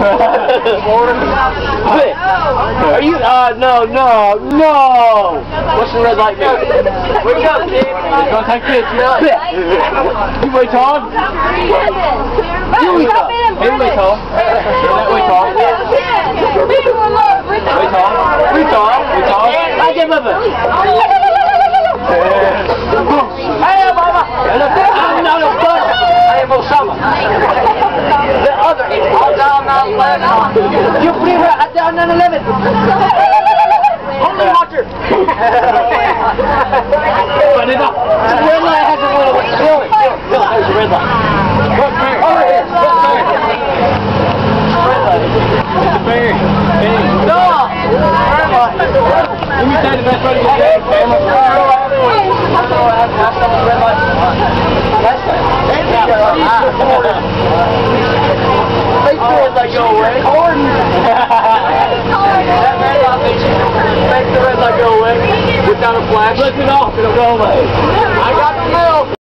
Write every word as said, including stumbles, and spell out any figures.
Are you, uh, no, no, no! What's the red light mean? Wake up, kid! Contact kids. You wait tall? You wait tall. Hey, wait tall. Wait tall. Wait tall. Wait tall. Wait tall. I get mother. Hey, mama! I'm not a butt! I am Osama. The other is all down on eleven. You believe her at down on eleven? Holy water! But enough! The red light hasn't went away. Feel it, feel it, feel it. There's a red light. Look there. Over here. Look there. Red light. It's a bear. No! Red light. Let me say the best way to get it. That's the red light. That's the red light. Make the red light go away. That red light makes make the red light go away. Put down a flash. Flip it off, it'll go away. I got the milk.